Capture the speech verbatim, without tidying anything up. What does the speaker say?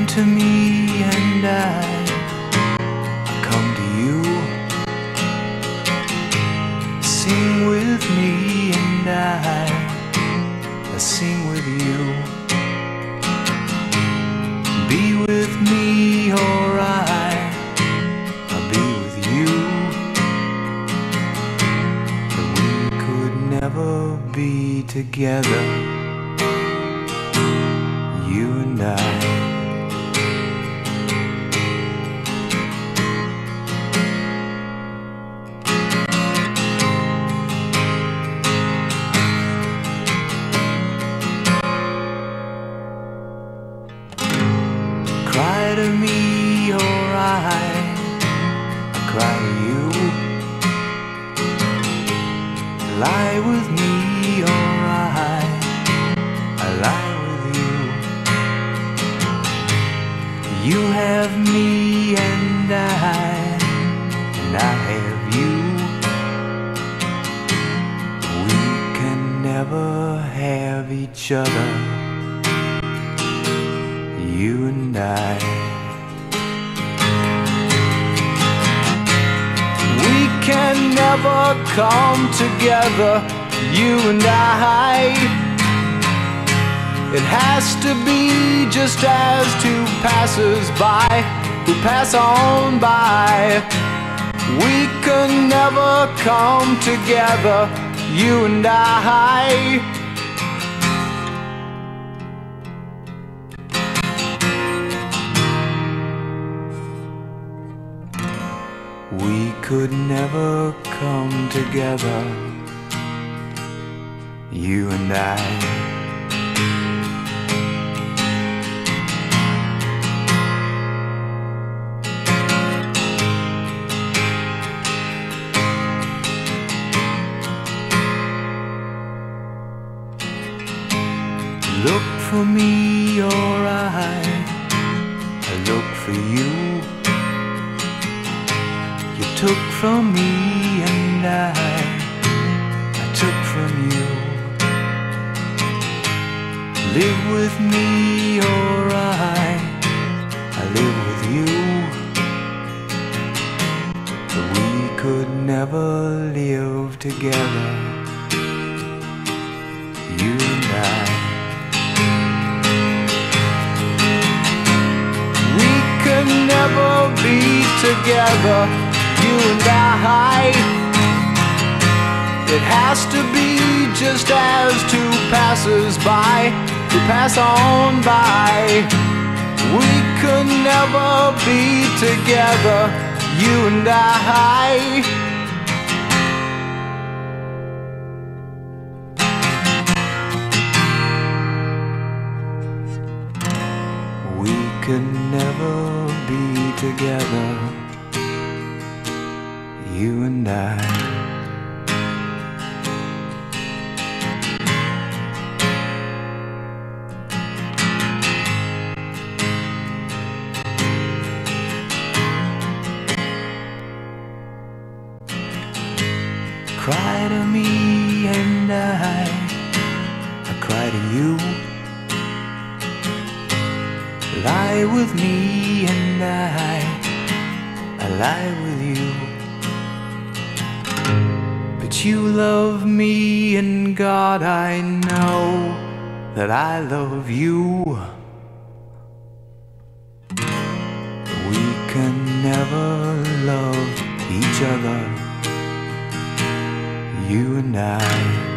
to me and I come to you. Sing with me and I sing with you. Be with me or I I'll be with you. But we could never be together, you and I. Cry to me or I, I cry to you. Lie with me or I, I lie with you. You have me and I, and I have you. We can never have each other, you and I. We can never come together, you and I. It has to be just as two passers-by who pass on by. We can never come together, you and I. We could never come together, you and I. Look for me or I, I look for you. You took from me and I, I took from you. Live with me or I, I live with you. But we could never live together, you and I. We could never be together, you and I. It has to be just as two passers-by who pass on by. We could never be together, you and I. We could never be together, you and I. Cry to me and I, I cry to you. Lie with me and I, I lie with you. But you love me and God, I know that I love you. We can never love each other, you and I.